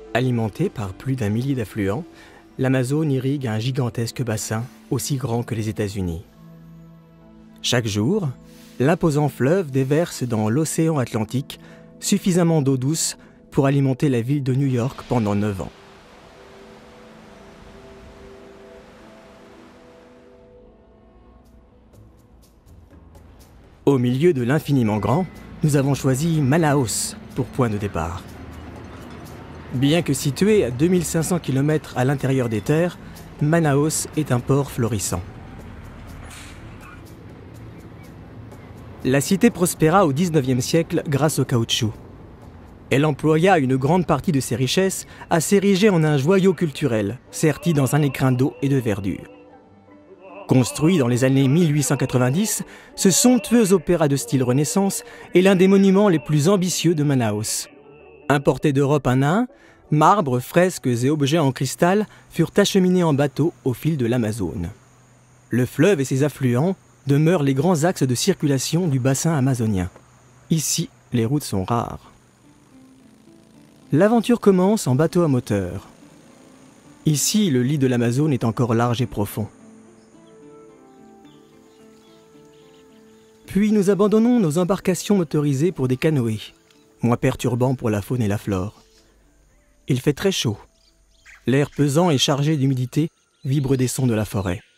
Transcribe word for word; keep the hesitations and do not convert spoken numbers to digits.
Alimentée par plus d'un millier d'affluents, l'Amazone irrigue un gigantesque bassin aussi grand que les États-Unis. Chaque jour, l'imposant fleuve déverse dans l'océan Atlantique suffisamment d'eau douce pour alimenter la ville de New York pendant neuf ans. Au milieu de l'infiniment grand, nous avons choisi Manaus pour point de départ. Bien que situé à deux mille cinq cents kilomètres à l'intérieur des terres, Manaus est un port florissant. La cité prospéra au dix-neuvième siècle grâce au caoutchouc. Elle employa une grande partie de ses richesses à s'ériger en un joyau culturel, serti dans un écrin d'eau et de verdure. Construit dans les années mille huit cent quatre-vingt-dix, ce somptueux opéra de style Renaissance est l'un des monuments les plus ambitieux de Manaus. Importés d'Europe un à un, marbres, fresques et objets en cristal furent acheminés en bateau au fil de l'Amazone. Le fleuve et ses affluents demeurent les grands axes de circulation du bassin amazonien. Ici, les routes sont rares. L'aventure commence en bateau à moteur. Ici, le lit de l'Amazone est encore large et profond. Puis nous abandonnons nos embarcations motorisées pour des canoës, moins perturbants pour la faune et la flore. Il fait très chaud. L'air pesant et chargé d'humidité vibre des sons de la forêt.